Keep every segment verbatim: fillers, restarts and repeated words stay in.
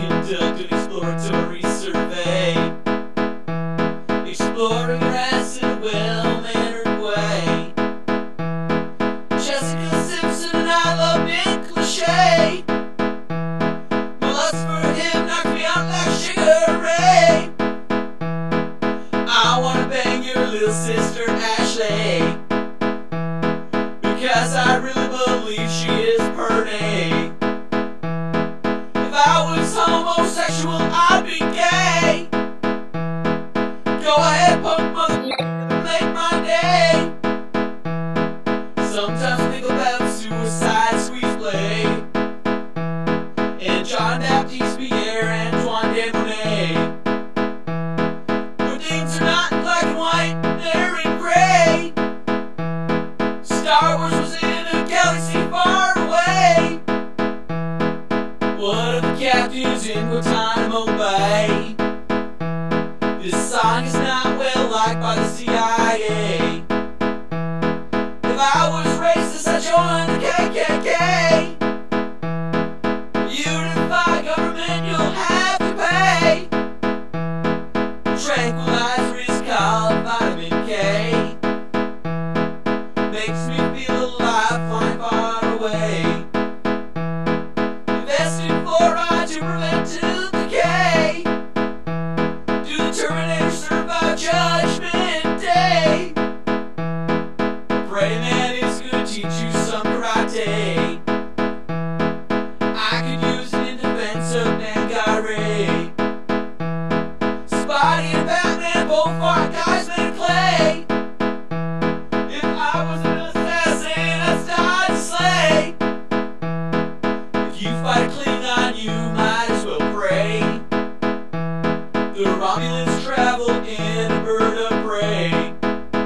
conduct an exploratory survey, exploring rats in a well-mannered way. Jessica Simpson and I love being cliche. My lust for him knocked me out like Sugar Ray. I wanna bang your little sister Ashley, because I really believe she is pretty. If I was homosexual, I'd be gay. Go ahead, punk mother, make my day. Sometimes I think about suicide, squeeze play, and John Baptiste Pierre, Antoine de Monet. Where things are not in black and white, they're in gray. Star Wars was in a galaxy far away. One of the captains in Guantanamo Bay. This song is not well liked by the C I A. If I was racist, I'd join the K K K. You defy government, you'll have to pay. Tranquilizer is called vitamin K. Makes me feel alive, flying far away. Invest in fluoride to prevent tooth decay. Do the Terminator survive Judgment Day? Pray man is good, teach you some karate. I could use it in defense of Nangaré. Spidey and Batman both fought guys made of clay. If I was an assassin, I'd start to slay. If you fight a Klingon, you might as well pray. The Romulans travel in a bird of prey.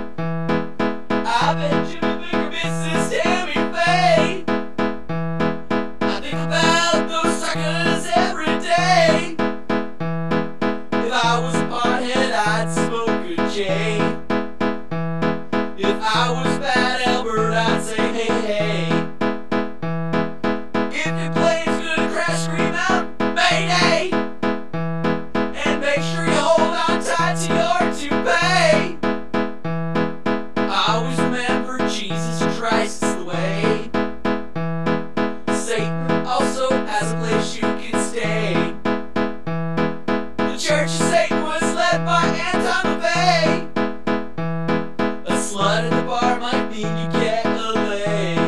I bet Jimmy Baker misses Tammy Faye. I think about those suckers every day. If I was a pothead, I'd smoke a J. If I was Bad Albert, I'd say hey hey. If your plane's gonna crash, scream out Mayday, and make sure you hold on tight to your toupee. Always remember Jesus Christ is the way. Satan also has a place you can stay. The Church of Satan was led by Anton LaVey. A slut at the bar might mean you get a lay.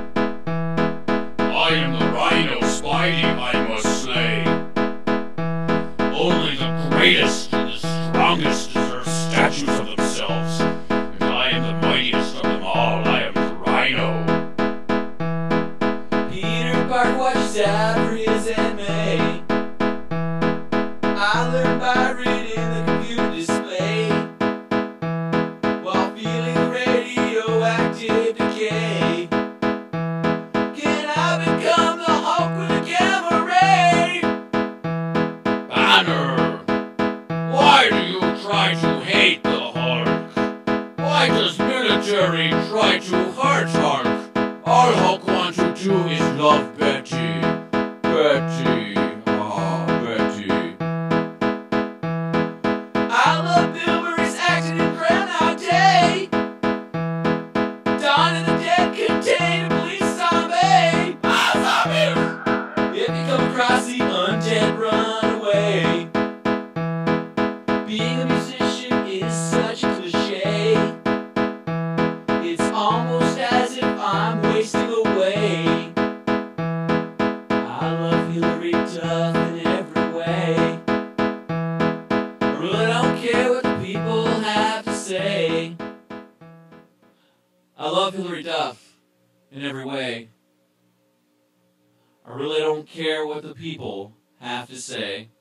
I am the Rhino, Spidey I must slay. Only the greatest and the strongest deserve statues of themselves, and I am the mightiest of them all. I am the Rhino. Peter Parker watches out for his anime. I learned by reading the computer display, while feeling the radioactive decay. Can I become the Hulk with a gamma ray? Banner, why do you try to hate the Hulk? Why does military try to hurt Hulk? All Hulk wants to do is love Betty. Betty, ah, Betty. I love Bill Murray's acting in Groundhog Day. Dawn of the Dead contained a police zombie. Ah, zombies! If you come across the undead, run away. Being a musician is such a cliche. It's almost as if I'm wasting away. I love Hilary Duff in every way. I really don't care what the people have to say. I love Hilary Duff in every way. I really don't care what the people have to say.